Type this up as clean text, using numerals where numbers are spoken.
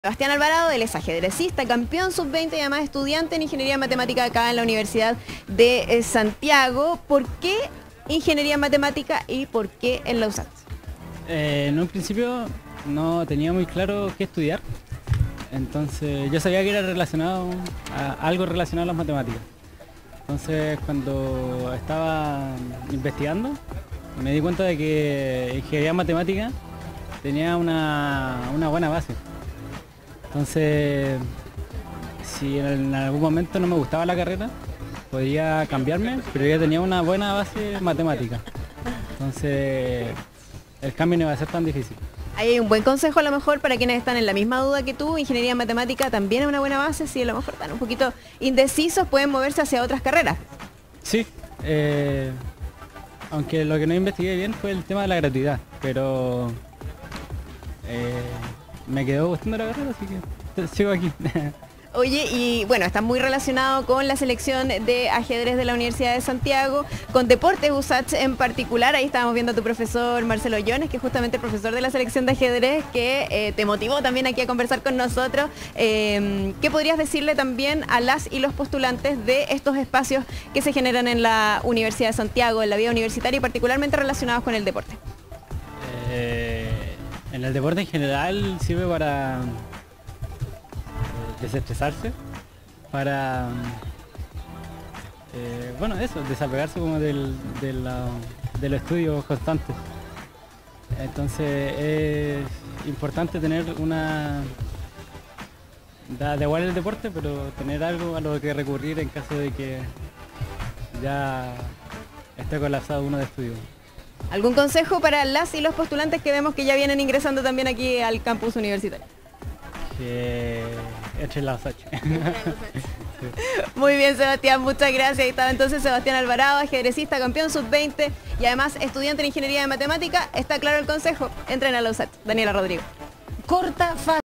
Sebastián Alvarado, él es ajedrecista, campeón sub-20 y además estudiante en Ingeniería Matemática acá en la Universidad de Santiago. ¿Por qué Ingeniería Matemática y por qué en la USAT? En un principio no tenía muy claro qué estudiar, entonces yo sabía que era algo relacionado a las matemáticas. Entonces cuando estaba investigando me di cuenta de que Ingeniería Matemática tenía una buena base. Entonces, si en algún momento no me gustaba la carrera, podía cambiarme, pero ya tenía una buena base matemática. Entonces, el cambio no iba a ser tan difícil. Hay un buen consejo a lo mejor para quienes están en la misma duda que tú. Ingeniería Matemática también es una buena base. Si a lo mejor están un poquito indecisos, pueden moverse hacia otras carreras. Sí, aunque lo que no investigué bien fue el tema de la gratuidad, pero me quedó gustando la carrera, así que sigo aquí. Oye, y bueno, está muy relacionado con la selección de ajedrez de la Universidad de Santiago, con deportes USACH en particular. Ahí estábamos viendo a tu profesor Marcelo Llones, que es justamente el profesor de la selección de ajedrez, que te motivó también aquí a conversar con nosotros. ¿Qué podrías decirle también a las y los postulantes de estos espacios que se generan en la Universidad de Santiago, en la vida universitaria y particularmente relacionados con el deporte? En el deporte en general sirve para desestresarse, para bueno, eso, desapegarse como de los estudios constantes. Entonces es importante tener da igual el deporte, pero tener algo a lo que recurrir en caso de que ya esté colapsado uno de estudio. ¿Algún consejo para las y los postulantes que vemos que ya vienen ingresando también aquí al campus universitario? Que echen las 8. Muy bien, Sebastián, muchas gracias. Ahí estaba entonces Sebastián Alvarado, ajedrecista, campeón sub-20 y además estudiante en Ingeniería de Matemática. Está claro el consejo, entren a la USAT. Daniela Rodrigo. Corta, fácil.